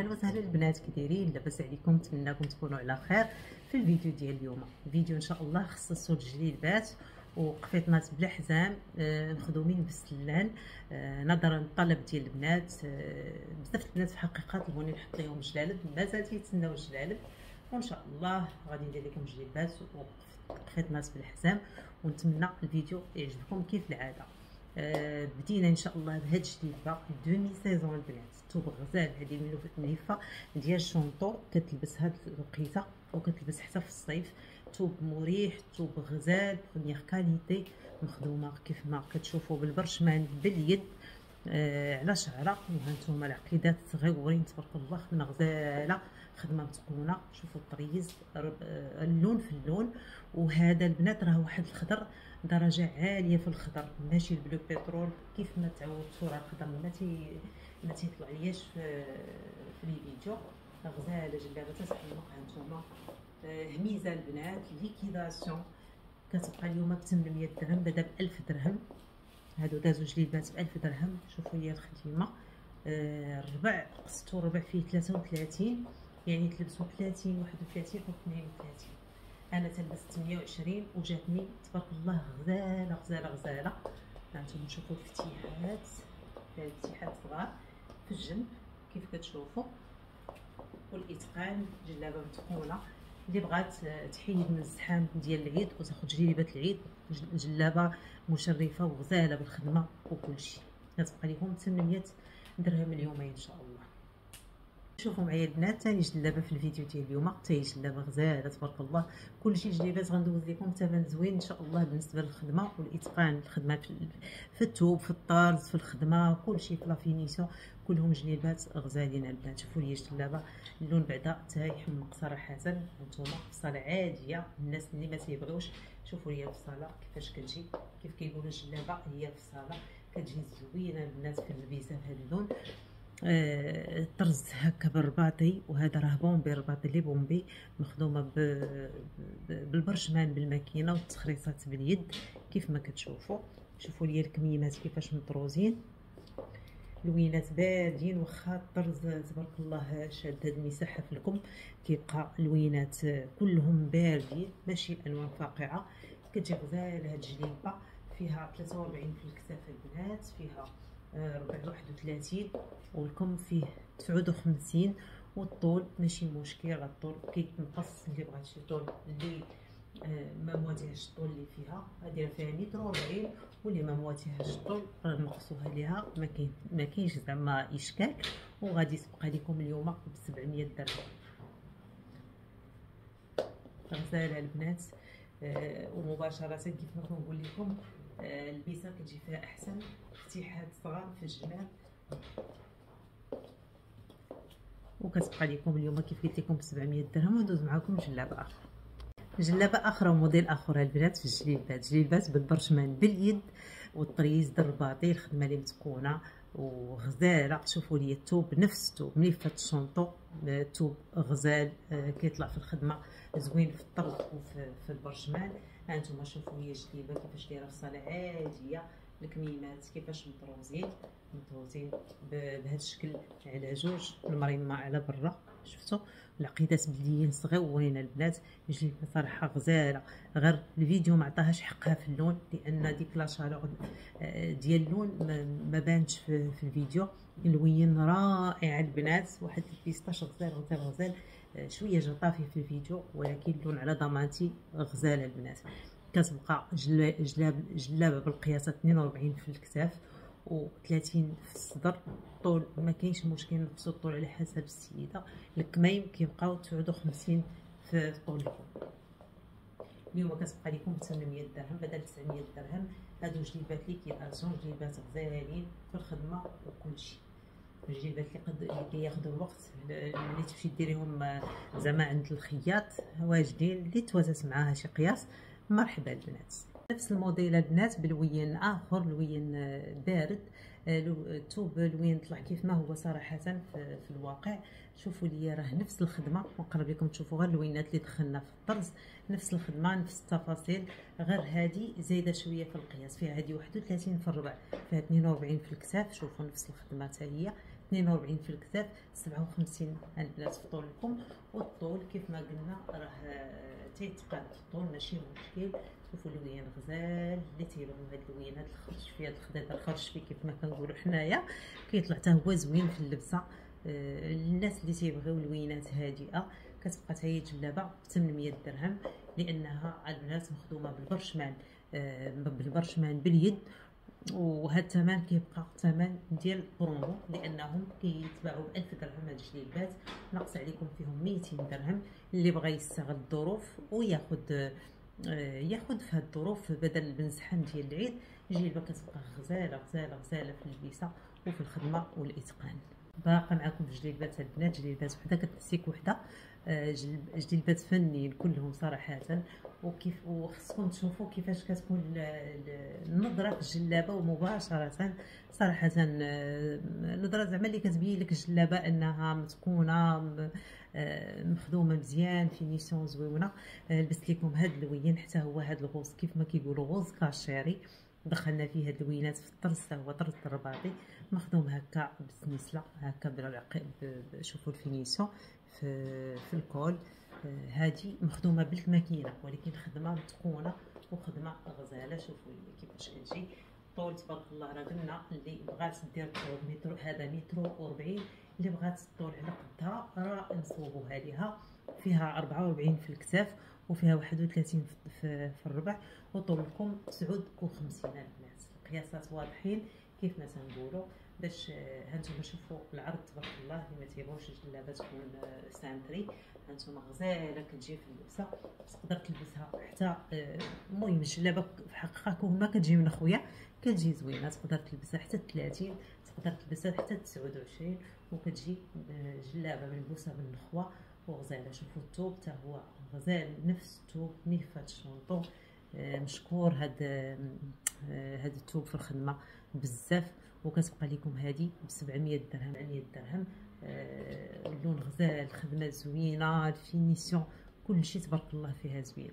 وسهلا البنات، كي دايرين؟ لاباس عليكم؟ نتمنىكم تكونوا على خير. في الفيديو ديال اليوم فيديو ان شاء الله خصصو الجليبات وقفيطنات بلا حزام مخدومين بالسلان نظرا للطلب ديال البنات. بزاف البنات في الحقيقه طلبوني نحط لهم الجلالب، مازال تيتسناو الجلالب، وان شاء الله غادي ندير لكم جليبات وقفيطنات بالحزام، ونتمنى الفيديو يعجبكم كيف العاده. بدينا ان شاء الله بهاد الجليبه دومي سيزون البنات، ثوب غزال، هذه ملفه ديال الشونطو، كتلبس هاد الوقيته وكتلبس حتى في الصيف. ثوب مريح، ثوب غزال بروميير كاليتي، مخدومه كيف ما كتشوفوا بالبرشمان باليد على شعره. وهانتوما العقيدات صغيورين تبارك الله، خدمه غزاله، خدمه متقونه. شوفوا الطريز، اللون في اللون. وهذا البنات راه واحد الخضر درجه عاليه في الخضر، ماشي البلو بترول كيف ما تعودتوا، راه الخضر ما تيطلع لياش في لي فيديو. غزاله جلابه تتحمق. هانتوما هميزه البنات ليكيداسيون، كتبقى اليوم ب 800 درهم بدل ب 1000 درهم. هادو دازو جليبات ب 1000 درهم. شوفوا هي الخديمه، الربع قصتو ربع فيه 33، يعني تلبسوا 30 31 و 32. انا تلبست 28 وجاتني تبارك الله غزاله غزاله غزاله. هانتوما شوفوا الفتيحات صغار في الجنب كيف كتشوفوا، والاتقان جلابه متقونه. اللي بغات تحيد من الزحام ديال العيد وتاخذ جليبه العيد، جلابه مشرفه وغزاله بالخدمه وكلشي، كتبقى لكم 800 درهم اليوم ان شاء الله. شوفوا معايا البنات ثاني جلابه في الفيديو ديال اليوم، حتى هي جلابه غزاله تبارك الله. كلشي جليبات غندوز لكم ثمن زوين ان شاء الله بالنسبه للخدمه والاتقان، الخدمه في الثوب، في الطرز، في الخدمه، كلشي في لافينيسيون، كلهم جليبات غزالين البنات. شوفوا لي الجلابه، اللون بعدا حتى يحمق صراحه. هانتوما في صاله عاديه، الناس اللي ما تيبغيوش، شوفوا لي في الصاله كيفاش كتجي، كيف كيقولوا الجلابه هي في الصاله كتجي زوينه البنات في اللبسه بهذا اللون. طرز هكا بالرباطي، وهذا راه بومبي، رباطي لي بومبي، مخدومه بالبرشمان بالماكينه، والتخريصات باليد كيف ما كتشوفوا. شوفوا لي الكميمات كيفاش مطروزين، لوينات بادين، واخا الطرز تبارك الله شاد هاد المساحه في الكم، كيبقى لوينات كلهم باردين ماشي الوان فاقعه. كتجي غزاله هاد الجليبه، فيها 43 في الكتاف البنات، فيها ربع 31، والكم فيه 59، والطول ماشي مشكل، راه الطول كيتنقص. اللي بغات شي طول اللي ما مواتيهاش الطول اللي فيها هادي راه فيها متر و40، واللي ما مواتيهاش الطول راه نقصوها ليها، ما كاينش زعما اشكال. وغادي تبقى لكم اليوم ب 700 درهم. غزاله البنات، ومباشره كيف ما كنقول لكم البيسه كتجي فيها احسن، فتيحات صغار في الجناب، وكتبقى لكم اليوم كيف قلت لكم ب 700 درهم. وندوز معكم جلابه اخرى وموديل اخر البنات في الجليبات، جليبات بالبرشمان باليد والطريز بالرباطي، الخدمه اللي متقونه وغزاله. شوفوا لي الثوب نفس الثوب ملفه الشونطو، ثوب غزال كيطلع في الخدمه زوين في الطرز وفي البرشمان. هانتوما شوفوا لي الجليبه كيفاش دايره في صاله عاديه، الكميمات كيفاش مطروزين بهذا الشكل على جوج، المريمه على برا. شفتوا العقيدات باللين صغيورين البنات، جليبه صراحه غزاله، غير الفيديو ما عطاهاش حقها في اللون، لان ديك لاشالور ديال اللون ما بانتش في الفيديو. اللوين رائع البنات، واحد البيستاش غزال غزال غزال، شويه جا طافي في الفيديو، ولكن اللون على ضمانتي غزاله البنات. كتبقى جلابه بالقياسات 42 في الكتاف و30 في الصدر. الطول ما كاينش مشكل، نقصوا الطول على حسب السيده. الكميم كيبقاو 59 في الطول. اليوم كتبقى لكم ب 800 درهم بدل 900 درهم. هادو جليبات ليكيداسيون، جليبات غزالين في الخدمه وكلشي. الجليبات اللي كياخذوا الوقت، اللي تمشي ديريهم زعما عند الخياط واجدين، اللي توازت معاها شي قياس مرحبا البنات. نفس الموديل البنات بلوين اخر، لوين بارد، الثوب لوين طلع كيف ما هو صراحه في الواقع. شوفوا لي راه نفس الخدمه، ونقرب لكم تشوفوا غير اللوينات اللي دخلنا في الطرز، نفس الخدمه نفس التفاصيل، غير هذه زايده شويه في القياس. فيها هذه 31 في الربع، فيها 42 في الكتاف. شوفوا نفس الخدمه حتى هي 42 في الكتاف، 57 البنات في طول الكم. والطول كيف ما قلنا راه تيتقاد الطول ماشي مشكل. شوفوا اللوين غزال اللي تيبغيو هاد اللوينات الخرج فيه، هاد الخدادة الخرج فيه كيف ما كنقولوا حنايا، كيطلع حتى هو زوين في اللبسه. الناس اللي تيبغيو لوينات هادئه كتبقى حتى هي جلابه ب 800 درهم، لانها البنات مخدومه بالبرشمان باليد. وهذا الثمن كيبقى ثمن ديال برومو، لانهم كيتباعوا ب 1000 درهم هاد الجليبات، ناقص عليكم فيهم 200 درهم. اللي بغى يستغل الظروف وياخذ ياخذ في هاد الظروف بدل بنزحام ديال العيد، جلبه كتبقى غزاله غزاله غزاله في اللبسه وفي الخدمه والاتقان. باقا معكم جليبات البنات، جليبات وحده كتنسيك وحده، جليبات فنيين كلهم صراحه. وخصكم تشوفوا كيفاش كتكون النظره في الجلابه ومباشره صراحه. النظره زعما اللي كتبين لك الجلابه انها متقونه مخدومه مزيان، فينيسيون زوينه. لبست لكم هاد اللوين حتى هو هاد الغوص كيف ما كيقولوا غوص كاشيري، دخلنا فيه هاد اللوينات في الطرز، هو طرز الرباطي مخدوم هكا بالسنسله هكا بالعقيب. شوفوا الفينيسيون في الكول. هادي مخدومه بالماكينه ولكن خدمه متقونه وخدمه غزاله. شوفوا لي كيفاش كتجي طول تبارك الله. راه قلنا اللي بغات دير طول متر، هذا متر و40، اللي بغات الطول على قدها راه نصوبوها ليها. فيها 44 في الكتاف وفيها 31 في الربع، وطولكم 59 البنات. القياسات واضحين كيف ما تنقولوا. باش هانتوما شوفوا العرض تبارك الله، اللي ما تيبغوش الجلابه تكون سانتري، هانتوما غزاله كتجي في اللبسه. تقدر تلبسها حتى المهم الجلابه في حقها كون ما كتجي من خويا كتجي زوينه، تقدر تلبسها حتى 30، تقدر تلبسها حتى 29، وكتجي جلابه ملبوسه بالنخوه وغزاله. شوفوا الثوب حتى هو غزال نفس الثوب نيفات الشونطو. مشكور هاد الثوب في الخدمه بزاف. وكتبقى لكم هذه ب 700 درهم 700 درهم. اللون غزال، الخدمه زوينه، الفينيسيون كلشي تبارك الله فيها زوين.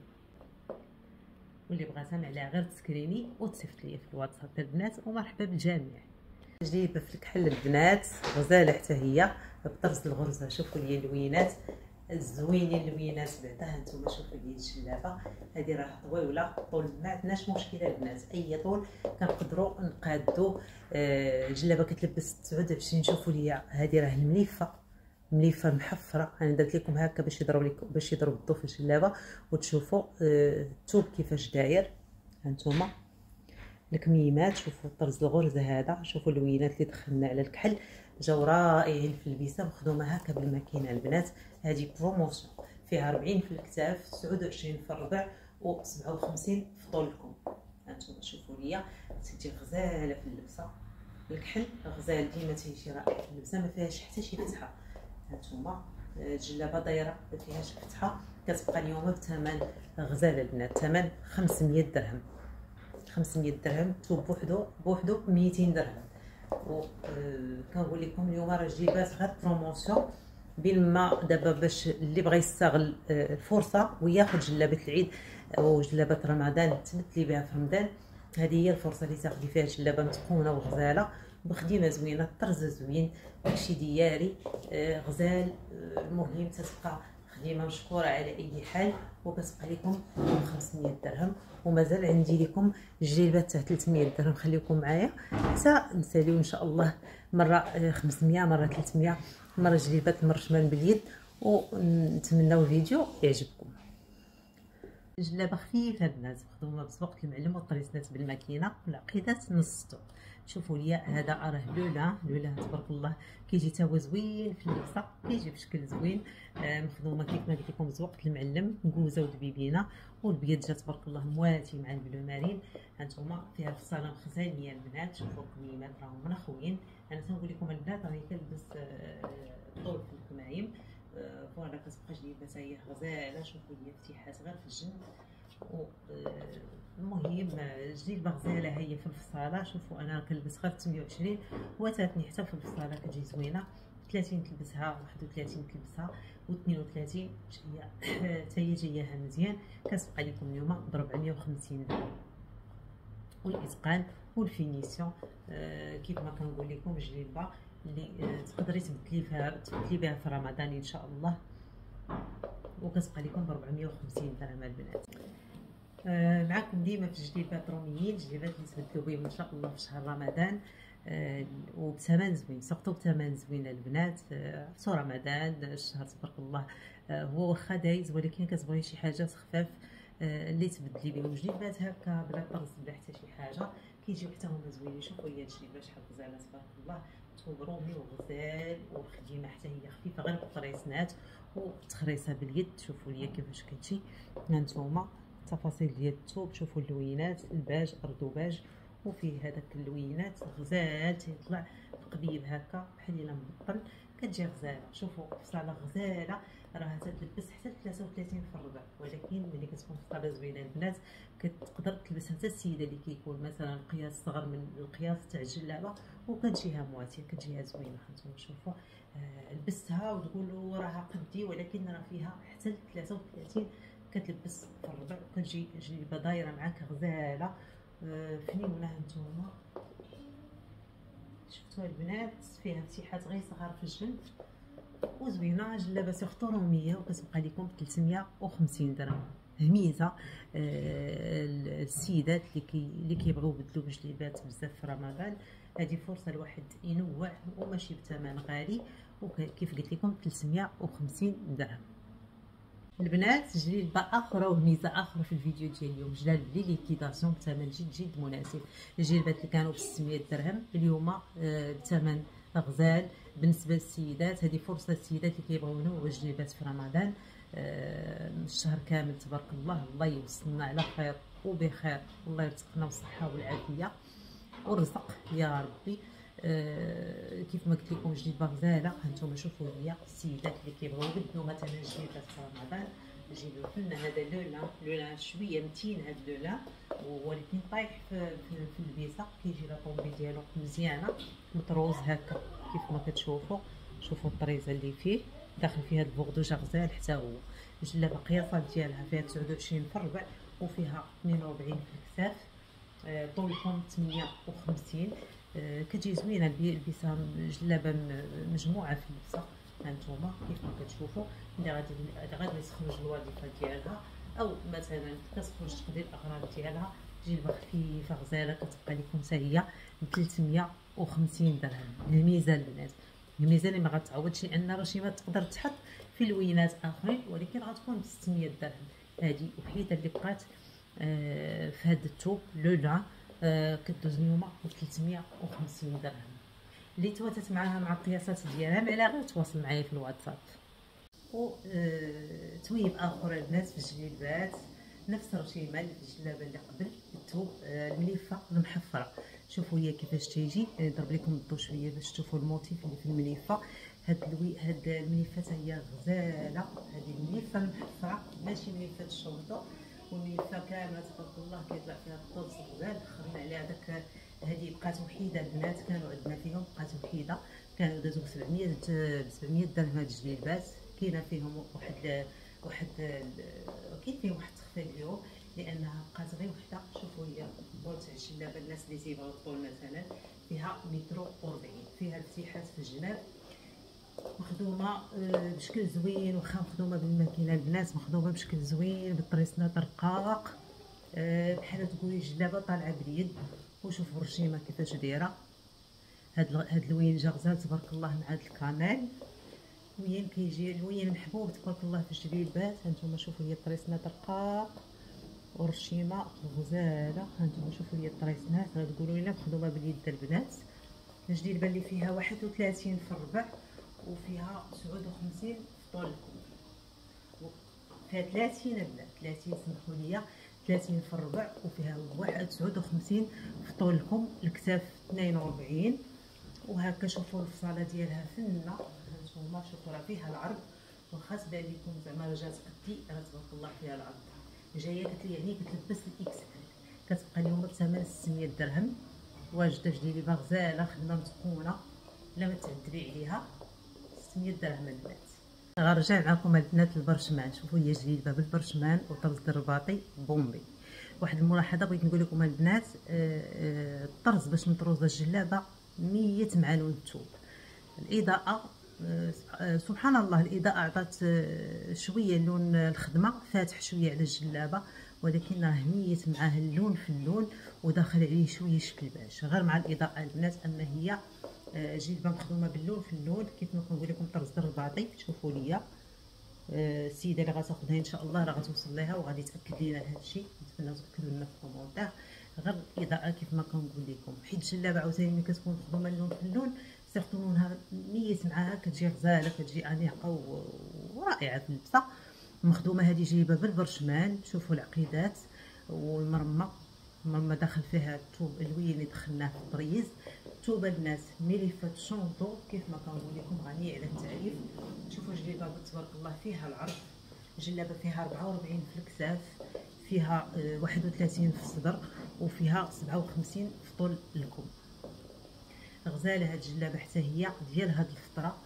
واللي بغاتها معلها غير تسكريني وتصيفط ليا في الواتساب البنات، ومرحبا بالجميع. جليبه في الكحل البنات غزاله حتى هي بطرز الغرزه. شوفوا لي اللوينات الزوينين، اللوينات بعدا. هانتوما شوفوا لي الجلابه هذه راه طويله، طول ما عندناش مشكل البنات، اي طول كنقدروا نقادو. الجلابه كتلبس 29. شوفوا لي هذه راه مليفه محفره، انا درت لكم هكا باش يضرب الضوء في الجلابه وتشوفوا الثوب كيفاش داير. هانتوما الكميمات، شوفوا طرز الغرزه هذا، شوفوا اللوينات اللي دخلنا على الكحل جاو رائعين في اللبسه، مخدومه هكا بالماكينه البنات. هذه بروموسيون فيها 40 في الكتاف، 29 في الربع، و57 في طولكم. هانتوما شوفوا ليا تجي غزاله في اللبسه. الكحل غزال ديما تيجي رائع في اللبسه، ما فيهاش حتى شي فتحه. هانتوما الجلابه دايره ما فيهاش فتحه، كتبقى اليوم بثمن غزال البنات، ثمن 500 درهم. 500 درهم توب بوحدو 200 درهم. و كنقول لكم اليوم راه جليبات غير بروموسيون بالما دابا، باش اللي بغى يستغل الفرصه وياخذ جلابه العيد وجلابه رمضان تبدلي بها في رمضان. هذه هي الفرصه اللي تاخذي فيها جلابه متقونه وغزاله بخدمه زوينه، الطرز زوين، داكشي ديالي غزال. المهم تتبقى خدمه مشكوره على اي حال، وكتبقى لكم 500 درهم. ومازال عندي لكم جليبات تاع 300 درهم، خليكم معايا حتى نساليو ان شاء الله مره 500 مره 300 مره جليبات المرشمان باليد. ونتمناو الفيديو يعجبكم. جلابه خفيفه البنات مخدومه بسوقت المعلم وطريزات بالماكينه والعقيدات نص. شوفوا لي هذا راه لولا تبارك الله كيجي تا هو زوين في اللبسه، كيجي بشكل زوين. مخدومه كيف ما قلت لكم بزوقت المعلم، كوزه ودبيبينه، والبيض جا تبارك الله مواتي مع البلو مارين. هانتوما فيها فصاله مخزنيه البنات. شوفوا الكميمات راهم منخوين. انا تنقول لكم البنات راني كنلبس طول في الكمايم. فوالا كتبقى جليبه حتى هي غزاله. شوفوا لي فتيحات غير في الجنب. المهم الجليبه غزاله هي في الفصاله. شوفوا انا كنلبس غير 28 وتاتني حتى في الفصاله كتجي زوينه. 30 تلبسها، 31 تلبسها، و32 حتى هي جاياها مزيان. كتبقى لكم اليوم ب 450 درهم. والاتقان والفينيسيون كيف ما كنقول لكم جليبه اللي تقدري تبدلي بها في رمضان ان شاء الله، وكتبقى لكم ب 450 درهم البنات. معكم ديما في جليبات روميين، جليبات اللي تبدلوا بهم ان شاء الله في شهر رمضان، وبثمن زوين، سقطوا بثمن زوين البنات. عرفتوا رمضان الشهر تبارك الله هو واخا دايز، ولكن كتبغي شي حاجات خفاف اللي تبدلي بهم. جليبات هكا بلا طرز بلا حتى شي حاجه كيجيو حتى هما زوينين. شوفوا هي الجليبه شحال غزاله تبارك الله، ثوب رومي وغزال، والخديمه حتى هي خفيفه غير بالطريسنات وتخريصها باليد. شوفوا ليا كيفاش كتجي، هانتوما التفاصيل ديال الثوب، شوفوا اللوينات، الباج اردوباج، وفيه هذاك اللوينات غزال تيطلع قبيب هكا بحال الا مبطل، كتجي غزاله. شوفوا فصاله غزاله، راها تتلبس حتى 33 في الربع، ولكن ملي كتكون فصاله زوينه البنات كتقدر تلبسها حتى السيده اللي كيكون مثلا القياس صغر من القياس تاع الجلابه، وكتجيها مواتيه، كتجيها زوينه. هانتوما شوفوا لبستها وتقولوا راها قدي، ولكن راه فيها حتى 33 كتلبس في الربع، وكتجي جليبه دايره معاك غزاله فنيونه. هانتوما شفتوها البنات، فيها مسيحات غير صغار في الجنب وزوينه. جلابه سيغتو روميه، وكتبقى لكم ب 350 درهم. هميزه السيدات اللي كيبغيو يبدلوا بجليبات بزاف في رمضان، هذه فرصه الواحد ينوع وماشي بثمن غالي، وكيف قلت لكم 350 درهم. البنات جليبه اخرى وهميزه اخرى في الفيديو ديال اليوم، جلال لي ليكيداسيون بثمن جد مناسب. الجلبات اللي كانوا ب 600 درهم اليوم بثمن غزال بالنسبه للسيدات. هذه فرصه السيدات اللي كيبغيو ينوعوا جليبات في رمضان الشهر كامل تبارك الله. الله يوصلنا على خير وبخير، والله يرزقنا بالصحه والعافيه والرزق يا ربي. كيف ما قلت لكم جليبه غزاله. هانتوما شوفوا هي السيدات اللي كيبغيو يبدلوا مثلا جليبات في رمضان، نجيبوا لنا هذا لولا شويه متين، هذا لولا ولكن طايح في البيسه، كيجي لا طومبي ديالو مزيانه مطروز هكا كيف ما كتشوفوا. شوفوا الطريزه اللي فيه، داخل فيها هذا البغدوج غزال حتى هو. الجلابه القياسات ديالها فيها 29 في الربع، وفيها 42 في الكتاف، طولكم 58. كتجي زوينه البسه، جلابه مجموعه في اللبسه. هانتوما كيف ما كتشوفوا، اللي غادي تخرج الوظيفه ديالها، او مثلا كتخرج تقضي الاغراض ديالها، جلبه خفيفه غزاله كتبقى لكم حتى هي ب 350 درهم. الميزه البنات، الميزه اللي ما غتعوضش، لان رشيمه تقدر تحط في لوينات اخرين، ولكن غتكون ب 600 درهم. هذه وحيده اللي بقات في هذا الثوب لولا كدوز اليوم ب 350 درهم. اللي تواتت معاها مع القياسات ديالها معلا غير تواصل معايا في الواتساب. و تويب اخر البنات في الجليبات، نفس الرشيمه اللي في الجلابه اللي قبل، الثوب الملفه المحفره. شوفوا هي كيفاش تيجي، نضرب لكم الضو شويه باش تشوفوا الموتيف اللي في الملفه. هاد الملفه هي غزاله، هذه الملفه المحفره ماشي ملفه الشونطو، والملفه كامله تبارك الله كيطلع فيها الطوز غزال. دخلنا عليها داك، هذه بقات وحيده البنات، كانوا عندنا فيهم بقات وحيده، كانوا دازو ب 700 درهم هاد الجليبات. كاينه فيهم واحد كاين فيهم واحد التخفيض اليوم لانها بقات غير وحده. شوفوا هي الطول تاع الجلابه، الناس اللي تيبغيو الطول مثلا فيها 140 متر، فيها الفتيحات في الجناب، مخدومه بشكل زوين، واخا مخدومه بالماكينه البنات، مخدومه بشكل زوين بالطريسنات رقاق، بحال تقولي جلابه طالعه باليد. وشوفوا الرشيمه كيفاش دايره، هاد الوين جا غزال تبارك الله مع هاد الكمال. وين كيجي الوين محبوب تبارك الله في الجليبات. هانتوما شوفوا هي الطريسنات رقاق والرشيمه غزاله. هانتوما شوفوا هي الطريسنات، غتقولوا لنا مخدومه باليد البنات. الجليبه اللي فيها 31 في الربع، وفيها 59 في طول، فيها 30 البنات، 30 سمحوا لي، 30 في الربع، وفيها 59 في طولكم، الكتاف 42. وهكا شوفوا الفصاله ديالها فنه. هانتوما شوفوا راه فيها العرض، واخا تبان لكم زعما جات قدي، راه تبارك الله فيها العرض. جايه يعني كتلبس الاكس، كتبقى اليوم بثمن 600 درهم. واجده جليبه غزاله، خدمه متقونه، لا ما تعدلي عليها، 600 درهم البنات. غنرجع معكم البنات البرشمان. شوفوا هي جليبه بالبرشمان وطرز الرباطي بومبي. واحد الملاحظه بغيت نقول لكم البنات، الطرز باش نطروز الجلابه 100 معلون الثوب. الاضاءه سبحان الله، الاضاءه عطات شويه لون الخدمه فاتح شويه على الجلابه، ولكن راه ميت معاه اللون في اللون وداخل عليه شويه شكل باش غير مع الاضاءه البنات. اما هي جلبه مخدومه باللون في اللون كيف ما كنقول لكم، طرز الرباطي. شوفوا ليا السيده اللي غتاخذها ان شاء الله راه غتوصل ليها وغادي تاكد لينا هذا الشيء. نتمنى تاكدوا لنا في الكومونتير. غير الاضاءه كيف ما كنقول لكم، حيت الجلابه عاوتاني ملي كتكون مخدومه اللون في اللون سيرتو لونها ميت معاها كتجي غزاله، كتجي انيقه ورائعه في اللبسه. مخدومه هذه جايبه بالبرشمان. شوفوا العقيدات والمرمى، المرمى داخل فيها الثوب الوين اللي دخلناه في الطريز. الثوب البنات مليفات شونطو كيف ما كنقول لكم غني على التعريف. شوفوا الجلابه تبارك الله فيها العرض، الجلابه فيها 44 في الكساف، فيها 31 في الصدر، وفيها 57 في طول الكم. غزاله هاد الجلابه حتى هي ديال هاد الفتره.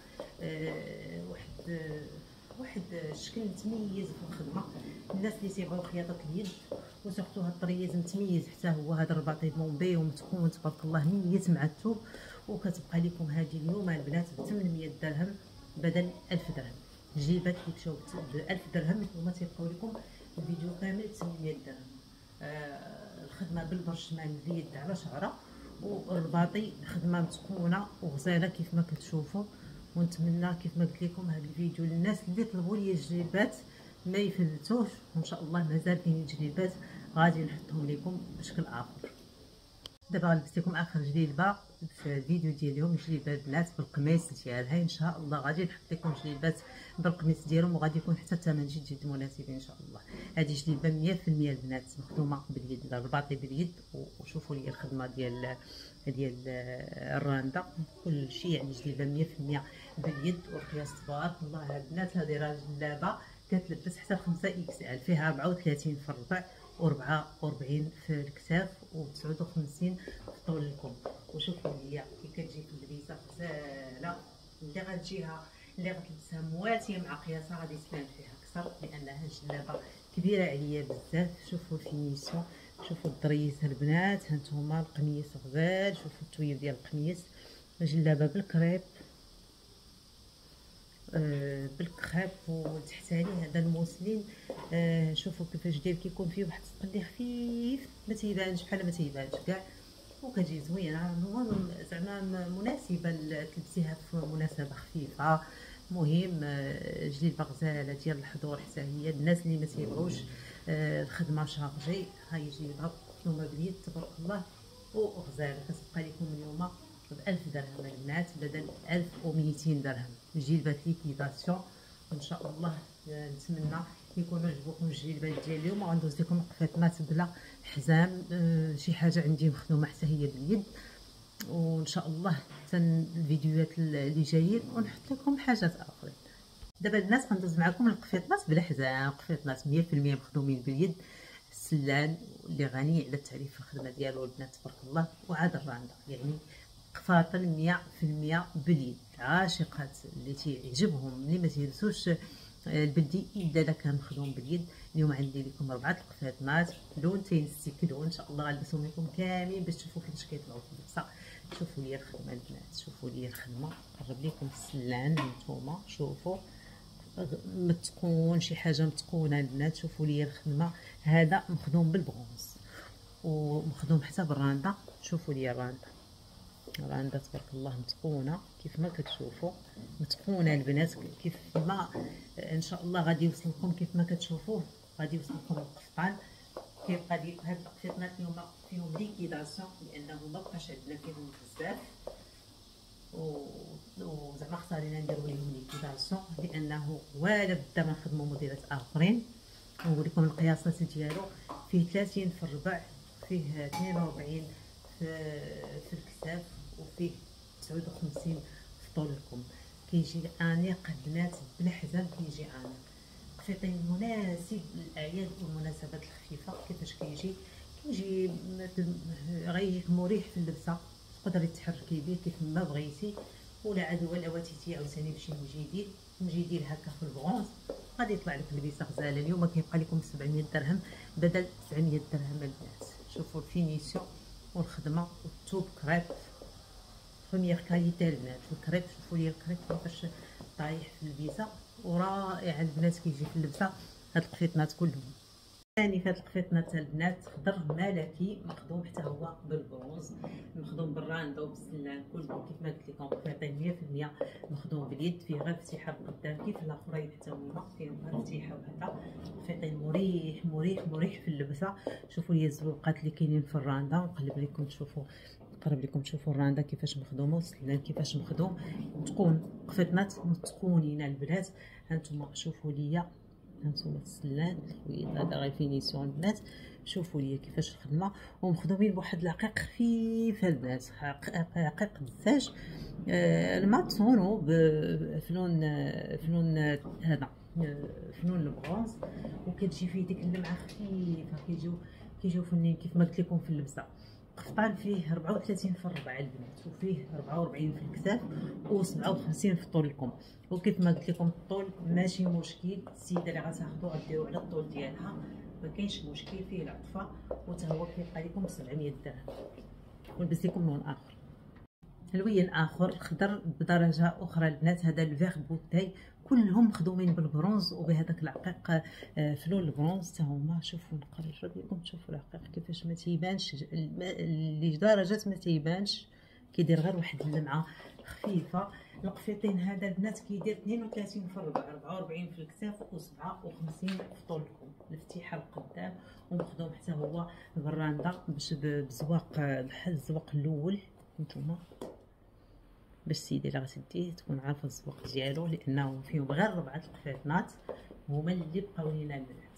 واحد الشكل متميز في الخدمه. الناس اللي تيبغيو خياطه اليد وسورتو هاد الطريز متميز حتى هو، هذا الرباطي بومبي ومتكون تبارك الله ميت مع الثوب. وكتبقى لكم هذه اليوم البنات ب 800 درهم بدل 1000 درهم. الجيبات اللي مشاو ب 1000 درهم هما تيبقاو لكم الفيديو كامل ب 800 درهم. الخدمه بالبرشمان باليد على شعره، والرباطي خدمه متقونه وغزاله كيف ما كتشوفوا. ونتمنى كيف ما قلت لكم هذا الفيديو للناس اللي طلبوا لي الجليبات ما يفلتوش، وان شاء الله مازال كاينين جليبات غادي نحطهم لكم بشكل اخر. دابا غنلبس لكم اخر جليبه في الفيديو ديال اليوم، جليبه البنات بالقميص ديالها. ان شاء الله غادي نحط لكم جليبات بالقميص ديالهم، وغادي يكون حتى الثمن جد مناسب ان شاء الله. هذه جليبه 100% البنات مخدومه باليد، الرباطي باليد. وشوفوا لي الخدمه ديال الرانده، كل شيء يعني جليبه 100% باليد. والقياس تبارك الله البنات، هذه راه جلابه كتلبس حتى 5 اكس ال، فيها 34 في الربع و44 في الكتاف و59 في طول الكم. وشوفوا ليا كي كتجي في اللبسه غزاله، اللي غتجيها اللي غتلبسها مواتيه مع قياسها غادي تبان فيها اكثر، لانها جلابه كبيره عليا بزاف. شوفوا الفينيسيون، شوفوا الضريس البنات، هانتوما القميص غزال. شوفوا التويب ديال القميص، جلابه بالكريب بالكريب وتحتاني هذا الموسلين. شوفوا كيفاش داير، كيكون فيه واحد السطل خفيف ما تيبانش بحال ما تيبانش كاع، وكتجي زوينه. زعما مناسبه تلبسيها في مناسبه خفيفه. مهم جليبه غزاله ديال الحضور حتى هي الناس اللي ما تيبغوش الخدمه شارجي. هاي جليبه مخدومه باليد تبارك الله وغزاله، كتبقى لكم اليوم ب1000 درهم البنات بدل 1200 درهم. جلبات ليكيداسيون ان شاء الله. نتمنى يكونوا عجبوكم الجلبات ديال اليوم، وغندوز لكم قفيطنات بلا حزام. شي حاجه عندي مخدومه حتى هي باليد، وان شاء الله حتى الفيديوهات اللي جايين ونحط لكم حاجات اخرين. دابا الناس غندوز معكم القفيطنات بلا حزام، قفيطنات 100% مخدومين باليد، السلان اللي غني على التعريف في الخدمه ديالو البنات تبارك الله. وعاد الرانده يعني قفاطن 100% باليد. عاشقات اللي تيعجبهم اللي ما تيلبسوش البلدي الا اذا كان مخدوم باليد. اليوم عندي لكم 4 القفاطنات لونتين ستيكلو، ان شاء الله غنلبسهم لكم كاملين باش تشوفوا كيفاش كيطلعوا في اللبسه. شوفوا لي الخدمه البنات، شوفوا لي الخدمه. قرب لكم السلان هانتوما، شوفوا متقون، شي حاجه متقونه البنات. شوفوا لي الخدمه، هذا مخدوم بالبرونز ومخدوم حتى بالرانده. شوفوا لي الرانده تبارك الله متقونه كيف ما كتشوفوا، متقونه البنات كيف ما ان شاء الله غادي يوصل لكم كيف ما كتشوفوه. غادي يوصل لكم القفطان. كيبقى لي هاد القفيطنات اليوم فيهم ليكيداسيون لانه ما بقاش عندنا فيهم بزاف، وزعما خصنا نديرو ليهم ليكيداسيون لانه ولا بدا ما نخدموا موديلات اخرين. نقول لكم القياسات ديالو، فيه 30 في الربع، فيه 42 في الكتاف، وفيه 59 في طول الكم. كيجي انيق البنات بلا حزام، كيجي انيق قفيطين مناسب للاعياد والمناسبات الخفيفه. كيفاش كيجي غيجيك مريح في اللبسه، تقدري تحركي به كيف ما بغيتي. ولا عاد هو الاواتيتي عاوتاني بشي مجيدين هكا في البغونز غادي يطلع لك لبسه غزاله. اليوم كيبقى لكم 700 درهم بدل 900 درهم البنات. شوفوا الفينيسيون والخدمه والثوب كريب بروميير كاليتي البنات. الكريب شوفوا لي الكريب كيفاش طايح في البيسه ورائع البنات كيجي في اللبسه. هاد القفيطنات كلهم ثاني في هاد القفيطنات البنات خضر ملكي مخدوم حتى هو بالبروز، مخدوم بالراندا وبالسلان كلهم كيف ما قلت لكم قفيطين 100% مخدوم باليد، فيه غير فتيحه بالقدام كيف الاخرين حتى هما فيهم غير فتيحه وهذا قفيطين مريح مريح مريح في اللبسه. شوفوا لي الزوقات اللي كاينين في الراندا، نقلب لكم تشوفوا نقرب لكم تشوفوا الراندا كيفاش مخدومه والسلان كيفاش مخدوم. تكون قفيطنات متكونين البنات. هانتوما شوفوا ليا هانتوما السلان الخويط هذا غير فينيسيون البنات. شوفوا ليا كيفاش الخدمه ومخدومين بواحد العقيق خفيف البنات، عقيق الدجاج الماتونو بفلون هذا فنون البغونز، وكتجي فيه ديك اللمعه خفيفه. كيجيو فنين كيف ما قلت لكم في اللبسه. قفطان فيه 34 في الربع البنات، وفيه 44 في الكتاف و57 في الطول الكم. وكيف ما قلت لكم الطول ماشي مشكل، السيده اللي غتاخذو غديروا على الطول ديالها ما كاينش مشكل فيه العطفه، وتا هو كيبقى لكم ب 700 درهم. ونلبس لكم لون اخر لوين اخر خضر بدرجه اخرى البنات. هذا الفيغ بوتاي كلهم مخدومين بالبرونز وبهذاك العقيق فلون البرونز تا هما. شوفوا نقرب لكم تشوفوا العقيق كيفاش ما تيبانش لدرجه ما تيبانش، كيدير غير واحد اللمعه خفيفه. القفيطين هذا البنات كيدير 32 في الربع، 44 في الكتاف و57 في طولكم الفتيحه القدام، ومخدوم حتى هو بالراندا باش بزواق بحال الزواق الاول. نتوما باش سيدي الا غتديه تكون عارفه الزواق ديالو، لانه فيهم غير 4 القفيطنات هما اللي بقاو لينا البنات.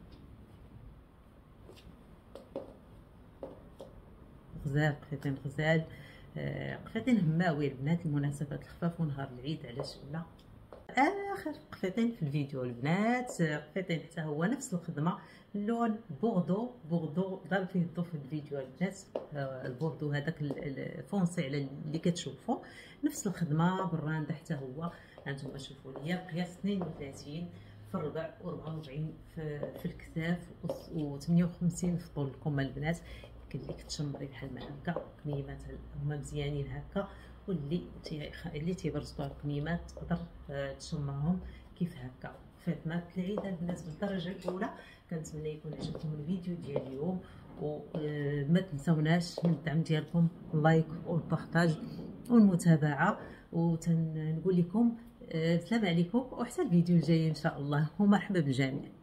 غزال قفيطين غزال قفيطين هماوي البنات لمناسبه الخفاف ونهار العيد علاش لا. اخر قفيطين في الفيديو البنات، قفيطين حتى هو نفس الخدمه، اللون بوردو دار فيه الضوء في الفيديو البنات. البوردو هذاك الفونسي على اللي كتشوفوا نفس الخدمه بالراندا حتى هو. هانتوما شوفوا ليا قياس 32 في الربع و44 في الكتاف و58 في طول الكم البنات. يمكن لك تشمري بحال ما هكا قنيمات هما مزيانين هكا، واللي تيبرزوا القنيمات تقدر تشمرهم كيف هكا. فاطمه العيد البنات بالدرجه الاولى. كنتمنى يكون عجبكم الفيديو ديال اليوم، وما تنسوناش من الدعم ديالكم اللايك والبارطاج والمتابعه. وتنقول لكم السلام عليكم وحتى الفيديو الجاي ان شاء الله، ومرحبا بالجميع.